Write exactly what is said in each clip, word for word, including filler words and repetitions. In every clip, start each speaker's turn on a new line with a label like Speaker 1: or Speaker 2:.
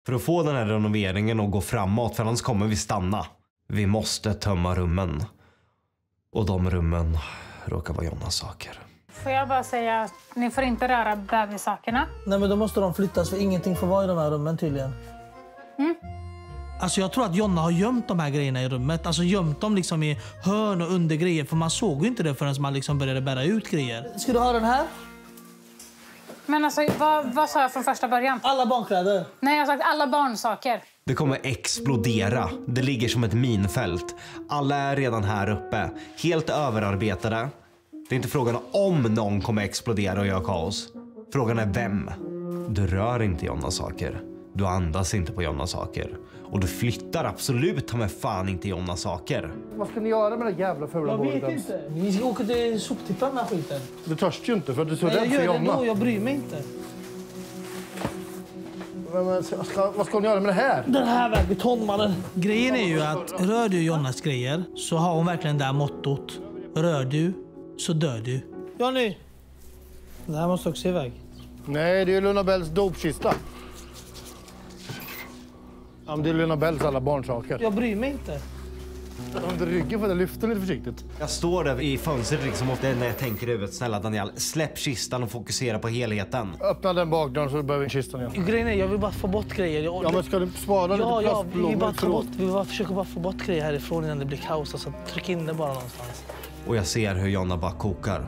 Speaker 1: För att få den här renoveringen att gå framåt, för annars kommer vi stanna. Vi måste tömma rummen. Och de rummen råkar vara Jonas saker.
Speaker 2: Får jag bara säga att ni får inte röra bebissakerna?
Speaker 3: Nej, men då måste de flyttas för ingenting får vara i de här rummen tydligen.
Speaker 2: Mm.
Speaker 3: Alltså jag tror att Jonna har gömt de här grejerna i rummet. Alltså gömt dem liksom i hörn och under grejer. För man såg ju inte det förrän man liksom började bära ut grejer. Ska du ha den här?
Speaker 2: Men alltså, vad, vad sa jag från första början?
Speaker 3: Alla barnkläder.
Speaker 2: Nej, jag har sagt alla barnsaker.
Speaker 1: Det kommer explodera. Det ligger som ett minfält. Alla är redan här uppe. Helt överarbetade. Det är inte frågan om någon kommer explodera och göra kaos. Frågan är vem. Du rör inte Jonas saker. Du andas inte på Jonas saker. Och du flyttar absolut med fan inte Jonas saker.
Speaker 4: Vad ska ni göra med den jävla fula
Speaker 3: Jag vet
Speaker 4: båten?
Speaker 3: inte. Vi ska åka till soptippen med skiten.
Speaker 4: Du törs ju inte för att du är så
Speaker 3: Nej,
Speaker 4: rädd
Speaker 3: jag
Speaker 4: för
Speaker 3: gör det
Speaker 4: Jonna.
Speaker 3: då. Jag bryr mig inte.
Speaker 4: Men, men, ska, vad ska ni göra med det här?
Speaker 3: Den här väger tonmannen. Grejen är ju att rör du Jonas grejer så har hon verkligen det här mottot. Rör du så dör du. Jonny! Det här måste också iväg.
Speaker 4: Nej, det är ju Luna Bells dopkista. Ja, men det är Luna Bells alla barnsaker.
Speaker 3: Jag bryr mig inte.
Speaker 4: Under ryggen får jag lyfta lite försiktigt.
Speaker 1: Jag står där i fönstret liksom och det när jag tänker i huvudet. Snälla Daniel, släpp kistan och fokusera på helheten.
Speaker 4: Öppna den bakdörren så du behöver kistan igen.
Speaker 3: Grejen är, jag vill bara få bort grejer. Jag...
Speaker 4: Ja, men ska du spara lite
Speaker 3: Ja, ja, vi
Speaker 4: plastblommor?
Speaker 3: vill bara ta bort, vi vill bara försöka bara få bort grejer härifrån innan det blir kaos. Alltså, tryck in det bara någonstans.
Speaker 1: Och jag ser hur Jonna bara kokar.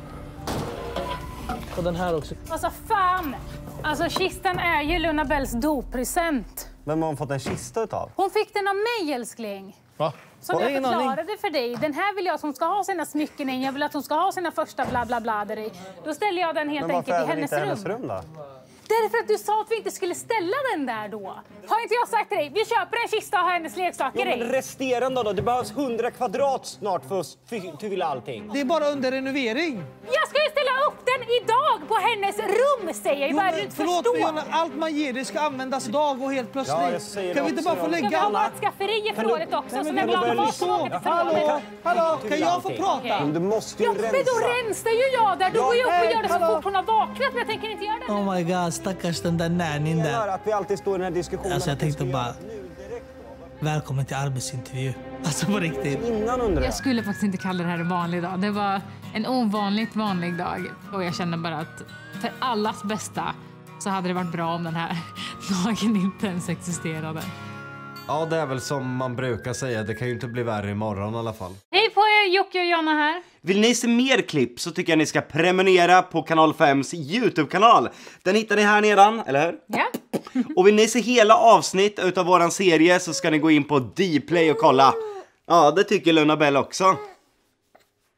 Speaker 3: Och den här också.
Speaker 2: Alltså fan! Alltså kistan är ju Luna Bells doppresent.
Speaker 1: Vem har hon fått en kista utav?
Speaker 2: Hon fick den av mig, älskling.
Speaker 4: Va?
Speaker 2: Som jag förklarade för dig. Den här vill jag som ska ha sina smycken i. Jag vill att hon ska ha sina första bla bla bla där i. Då ställer jag den helt enkelt i hennes rum.
Speaker 1: hennes rum då?
Speaker 2: Därför att du sa att vi inte skulle ställa den där då. Har inte jag sagt till dig? Vi köper en kista och har hennes leksaker i.
Speaker 5: Resterande då? Det behövs hundra kvadrat snart för att du vill allting.
Speaker 3: Det är bara under renovering.
Speaker 2: Jag ska ju ställa upp den idag på hennes rum, säger jag. Bara du inte
Speaker 3: förlåt,
Speaker 2: förstår.
Speaker 3: Jonna, allt man ger det ska användas idag och helt plötsligt.
Speaker 5: Ja, jag säger
Speaker 3: kan vi
Speaker 5: det
Speaker 3: inte bara
Speaker 5: också,
Speaker 3: få
Speaker 5: ja.
Speaker 2: Ska vi
Speaker 3: lägga
Speaker 2: ha
Speaker 3: alla?
Speaker 2: matskafferi i förrådet också?
Speaker 3: Nej,
Speaker 2: Så
Speaker 3: men
Speaker 2: när vi
Speaker 3: det
Speaker 2: har
Speaker 3: var
Speaker 2: mat
Speaker 3: väl
Speaker 2: så åker till
Speaker 3: så. Hallå,
Speaker 2: förrådet.
Speaker 3: hallå, kan jag få prata?
Speaker 5: Men du måste ju
Speaker 2: Ja,
Speaker 5: rensa.
Speaker 2: men då rensar ju jag där. Då
Speaker 3: Ja,
Speaker 2: går jag upp och
Speaker 3: hej,
Speaker 2: gör det så
Speaker 3: hallå.
Speaker 2: fort hon har vaknat. Men jag tänker inte göra det nu.
Speaker 3: Oh my god, stackars den där närnin
Speaker 5: Jag
Speaker 3: där.
Speaker 5: hör att vi alltid står i den här diskussionen.
Speaker 3: Alltså jag
Speaker 5: att vi
Speaker 3: tänkte
Speaker 5: ska
Speaker 3: bara,
Speaker 5: göra nu direkt då.
Speaker 3: välkommen till arbetsintervju. Alltså på riktigt.
Speaker 5: Innan undrar jag.
Speaker 6: Jag skulle faktiskt inte kalla det här en vanlig dag. Det var en ovanligt vanlig dag. Och jag kände bara att för allas bästa så hade det varit bra om den här dagen inte ens existerade.
Speaker 1: Ja, det är väl som man brukar säga. Det kan ju inte bli värre imorgon i alla fall.
Speaker 2: Hej på er, Jocke och Jonna här.
Speaker 5: Vill ni se mer klipp så tycker jag ni ska prenumerera på Kanal fems YouTube-kanal. Den hittar ni här nedan, eller hur?
Speaker 2: Ja.
Speaker 5: Och vill ni se hela avsnitt utav våran serie så ska ni gå in på Dplay och kolla. Ja, det tycker Luna Bell också.